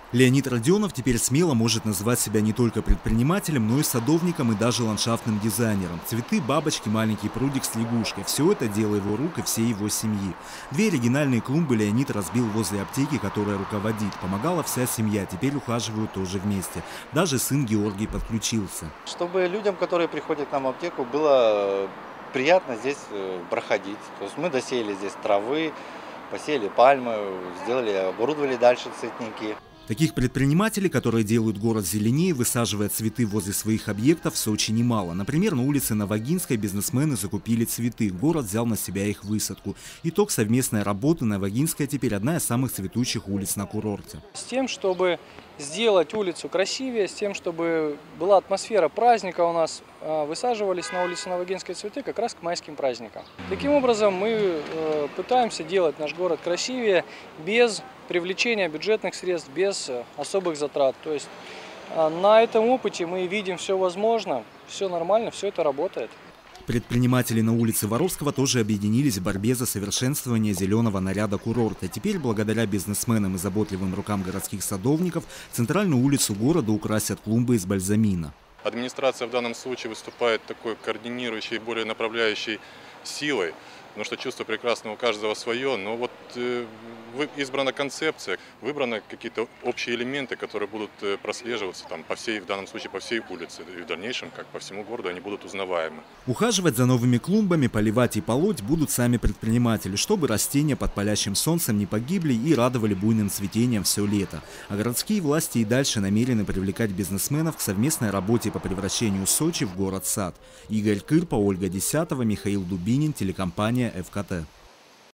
Леонид Родионов теперь смело может назвать себя не только предпринимателем, но и садовником и даже ландшафтным дизайнером. Цветы, бабочки, маленький прудик с лягушкой – все это дело его рук и всей его семьи. Две оригинальные клумбы Леонид разбил возле аптеки, которая руководит. Помогала вся семья, теперь ухаживают тоже вместе. Даже сын Георгий подключился. Чтобы людям, которые приходят к нам в аптеку, было приятно здесь проходить. То есть мы досеяли здесь травы, посеяли пальмы, оборудовали дальше цветники. Таких предпринимателей, которые делают город зеленее, высаживая цветы возле своих объектов, в Сочи немало. Например, на улице Новогинской бизнесмены закупили цветы, город взял на себя их высадку. Итог совместной работы: Новогинская теперь одна из самых цветущих улиц на курорте. С тем, чтобы сделать улицу красивее, с тем, чтобы была атмосфера праздника у нас, высаживались на улице Новогинской цветы как раз к майским праздникам. Таким образом, мы пытаемся делать наш город красивее без привлечения бюджетных средств, без особых затрат. То есть на этом опыте мы видим все возможно, все нормально, все это работает. Предприниматели на улице Воровского тоже объединились в борьбе за совершенствование зеленого наряда курорта. Теперь, благодаря бизнесменам и заботливым рукам городских садовников, центральную улицу города украсят клумбы из бальзамина. Администрация в данном случае выступает такой координирующей, более направляющей силой, потому что чувство прекрасного у каждого свое, но вот избрана концепция, выбраны какие-то общие элементы, которые будут прослеживаться там, в данном случае по всей улице, и в дальнейшем, как по всему городу, они будут узнаваемы. Ухаживать за новыми клумбами, поливать и полоть будут сами предприниматели, чтобы растения под палящим солнцем не погибли и радовали буйным цветением все лето. А городские власти и дальше намерены привлекать бизнесменов к совместной работе по превращению Сочи в город-сад. Игорь Кырпа, Ольга Десятова, Михаил Дубинин, телекомпания ФКТ.